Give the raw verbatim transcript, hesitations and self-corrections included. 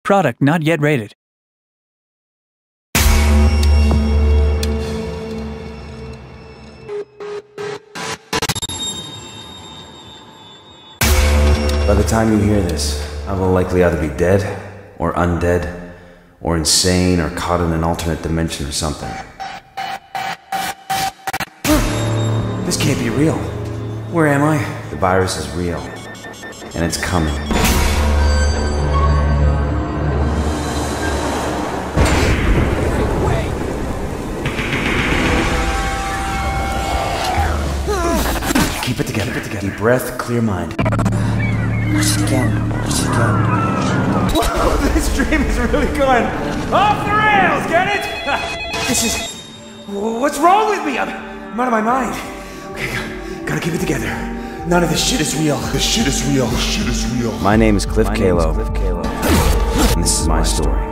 Product not yet rated. By the time you hear this, I will likely either be dead, or undead, or insane, or caught in an alternate dimension or something. This can't be real. Where am I? The virus is real, and it's coming. Keep it together, keep it together. Deep breath, clear mind. Watch it again, watch it again. Whoa, this dream is really going off the rails, get it? This is... What's wrong with me? I'm, I'm out of my mind. Okay, gotta keep it together. None of this shit is real. This shit is real. This shit is real. My name is Cliff My Kalo, name is Cliff Kalo. and this is my story.